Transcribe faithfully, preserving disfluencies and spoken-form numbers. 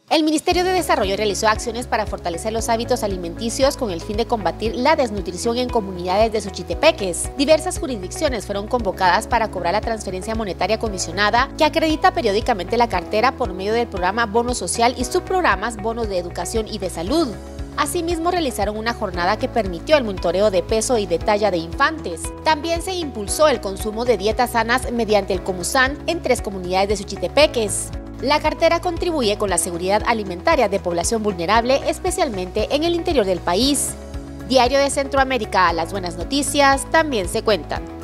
El Ministerio de Desarrollo realizó acciones para fortalecer los hábitos alimenticios con el fin de combatir la desnutrición en comunidades de Xochitepeques. Diversas jurisdicciones fueron convocadas para cobrar la transferencia monetaria condicionada que acredita periódicamente la cartera por medio del programa Bono Social y subprogramas Bonos de Educación y de Salud. Asimismo, realizaron una jornada que permitió el monitoreo de peso y de talla de infantes. También se impulsó el consumo de dietas sanas mediante el Comusan en tres comunidades de Xochitepeques. La cartera contribuye con la seguridad alimentaria de población vulnerable, especialmente en el interior del país. Diario de Centroamérica, las buenas noticias también se cuentan.